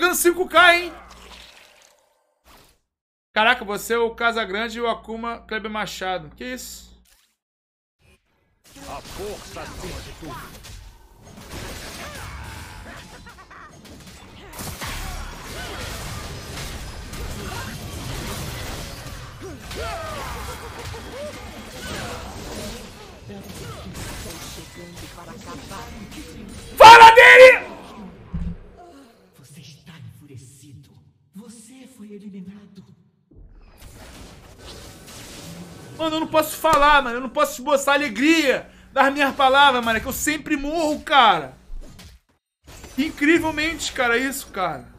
chegando 5k, hein? Caraca, você é o Casagrande e o Akuma Kleber Machado. Que isso? A força acima de tudo. Fala dele! Você está enfurecido. Você foi eliminado. Mano, eu não posso falar, mano. Eu não posso mostrar a alegria das minhas palavras, mano. É que eu sempre morro, cara. Incrivelmente, cara, isso, cara.